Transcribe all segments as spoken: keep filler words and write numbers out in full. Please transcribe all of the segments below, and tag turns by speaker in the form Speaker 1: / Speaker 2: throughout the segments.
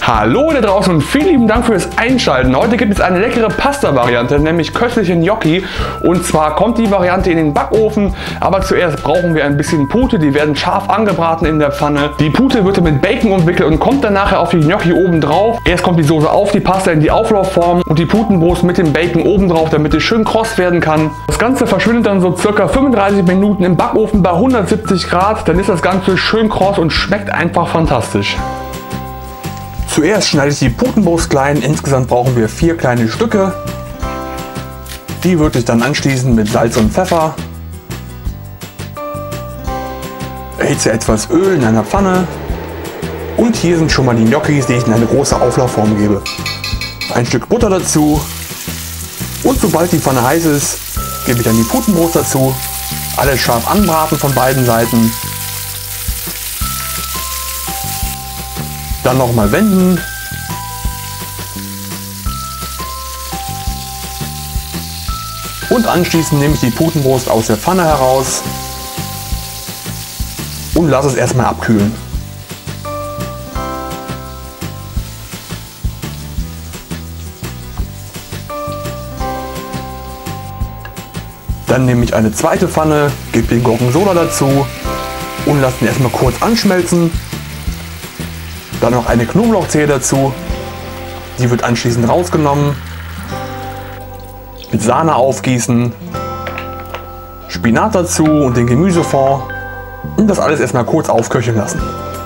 Speaker 1: Hallo da draußen und vielen lieben Dank fürs Einschalten. Heute gibt es eine leckere Pasta-Variante, nämlich köstliche Gnocchi. Und zwar kommt die Variante in den Backofen, aber zuerst brauchen wir ein bisschen Pute. Die werden scharf angebraten in der Pfanne. Die Pute wird mit Bacon umwickelt und kommt dann nachher auf die Gnocchi oben drauf. Erst kommt die Soße auf die Pasta in die Auflaufform und die Putenbrust mit dem Bacon oben drauf, damit es schön kross werden kann. Das Ganze verschwindet dann so circa fünfunddreißig Minuten im Backofen bei hundertsiebzig Grad. Dann ist das Ganze schön kross und schmeckt einfach fantastisch. Zuerst schneide ich die Putenbrust klein, insgesamt brauchen wir vier kleine Stücke. Die würde ich dann anschließen mit Salz und Pfeffer. Erhitze etwas Öl in einer Pfanne. Und hier sind schon mal die Gnocchis, die ich in eine große Auflaufform gebe. Ein Stück Butter dazu. Und sobald die Pfanne heiß ist, gebe ich dann die Putenbrust dazu. Alles scharf anbraten von beiden Seiten. Dann nochmal wenden. Und anschließend nehme ich die Putenbrust aus der Pfanne heraus und lasse es erstmal abkühlen. Dann nehme ich eine zweite Pfanne, gebe den Gorgonzola dazu und lasse ihn erstmal kurz anschmelzen. Dann noch eine Knoblauchzehe dazu, die wird anschließend rausgenommen, mit Sahne aufgießen, Spinat dazu und den Gemüsefond und das alles erstmal kurz aufköcheln lassen.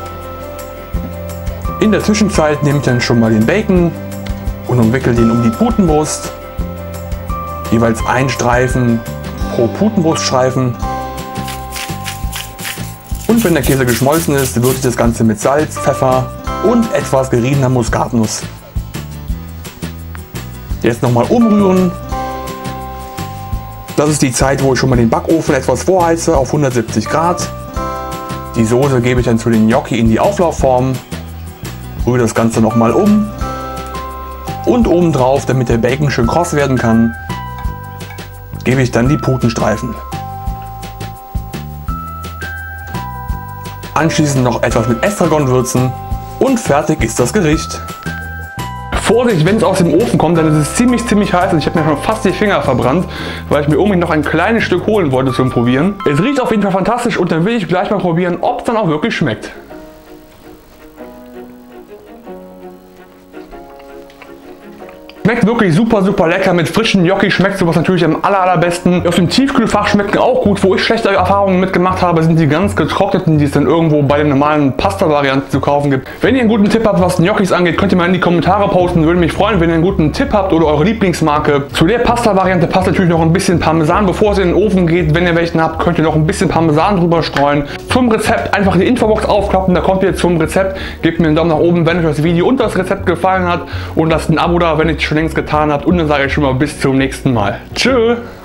Speaker 1: In der Zwischenzeit nehme ich dann schon mal den Bacon und umwickel den um die Putenbrust, jeweils ein Streifen pro Putenbruststreifen. Und wenn der Käse geschmolzen ist, würze ich das Ganze mit Salz, Pfeffer und etwas geriebener Muskatnuss. Jetzt nochmal umrühren. Das ist die Zeit, wo ich schon mal den Backofen etwas vorheize auf hundertsiebzig Grad. Die Soße gebe ich dann zu den Gnocchi in die Auflaufform. Rühre das Ganze nochmal um. Und obendrauf, damit der Bacon schön kross werden kann, gebe ich dann die Putenstreifen. Anschließend noch etwas mit Estragon würzen und fertig ist das Gericht. Vorsicht, wenn es aus dem Ofen kommt, dann ist es ziemlich, ziemlich heiß und ich habe mir schon fast die Finger verbrannt, weil ich mir unbedingt noch ein kleines Stück holen wollte zum Probieren. Es riecht auf jeden Fall fantastisch und dann will ich gleich mal probieren, ob es dann auch wirklich schmeckt. Schmeckt wirklich super, super lecker. Mit frischen Gnocchi schmeckt sowas natürlich am aller, allerbesten. Aus dem Tiefkühlfach schmecken auch gut. Wo ich schlechte Erfahrungen mitgemacht habe, sind die ganz getrockneten, die es dann irgendwo bei den normalen Pasta-Varianten zu kaufen gibt. Wenn ihr einen guten Tipp habt, was Gnocchis angeht, könnt ihr mal in die Kommentare posten. Würde mich freuen, wenn ihr einen guten Tipp habt oder eure Lieblingsmarke. Zu der Pasta-Variante passt natürlich noch ein bisschen Parmesan, bevor es in den Ofen geht. Wenn ihr welchen habt, könnt ihr noch ein bisschen Parmesan drüber streuen. Zum Rezept einfach die Infobox aufklappen, da kommt ihr zum Rezept. Gebt mir einen Daumen nach oben, wenn euch das Video und das Rezept gefallen hat und lasst ein Abo da, wenn ihr es schon längst getan habt, und dann sage ich schon mal bis zum nächsten Mal. Tschö!